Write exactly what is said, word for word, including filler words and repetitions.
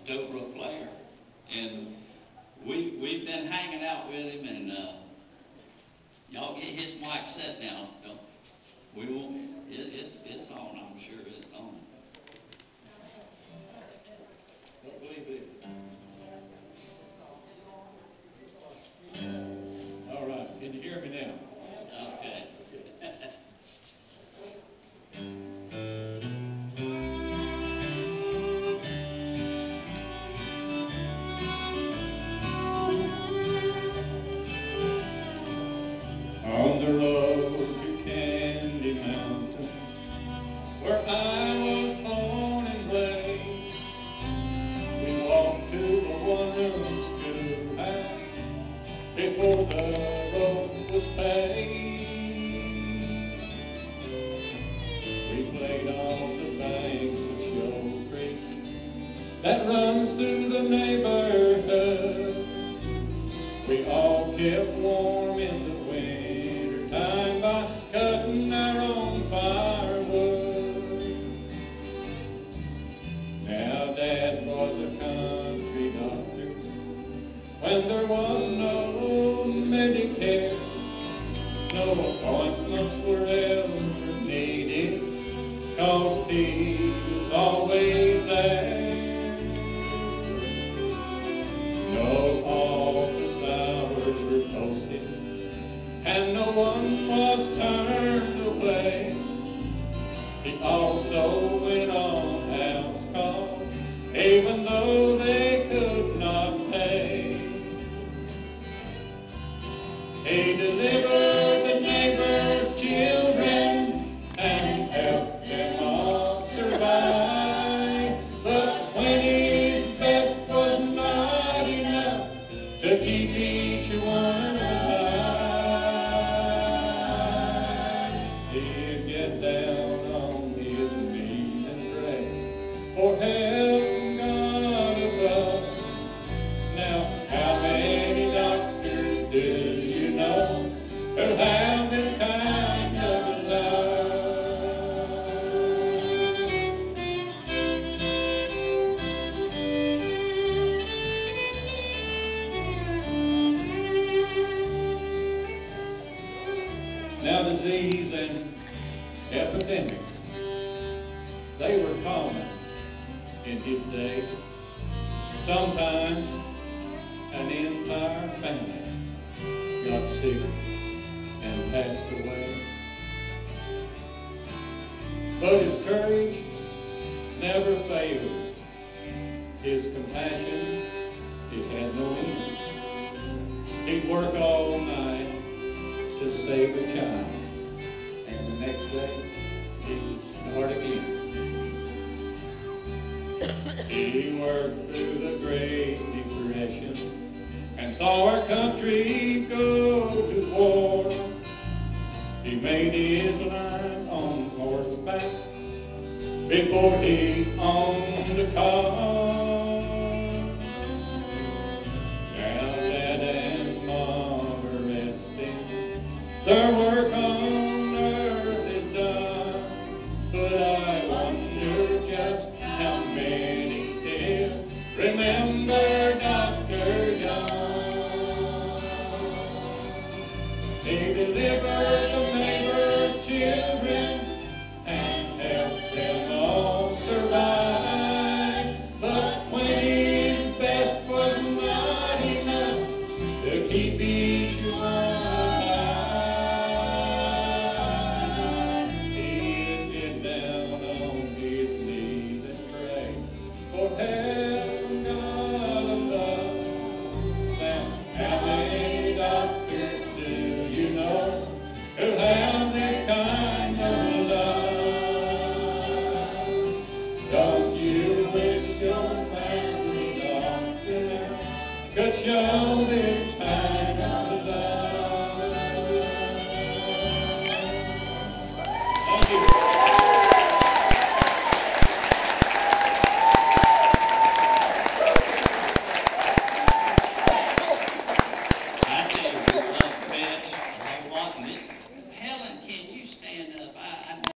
dobro player, and we we've been hanging out with him, and uh, y'all get his mic set now. Don't we won't? It, it's it's on. I'm sure it's on. Don't believe it. All right. Can you hear me now? Okay. On the road to Candy Mountain, where I was born and raised, we walked to a one-room schoolhouse before the road was paved. We played on the banks of Shoal Creek that runs through the neighborhood. We all kept warm in the winter time by cutting our own firewood. Now Dad was a country doctor when there was no Medicare. No appointments were ever needed, 'cause he was always there. No office hours were posted, and no one was turned away. He also went on house calls, even though they could not pay. He delivered the neighbors' children and helped them all survive. But when his best was not enough to keep each one alive, he'd get down on his knees and pray for help from God above. Now, how many doctors do you know who have this kind of love? Now, disease and epidemics, they were common in his day. Sometimes an entire family got sick and passed away. But his courage never failed. His compassion, it had no end. He'd work all night to save a child, and the next day he'd start again. He worked through the Great Depression and saw our country go to war. He made his living on horseback before he owned a car.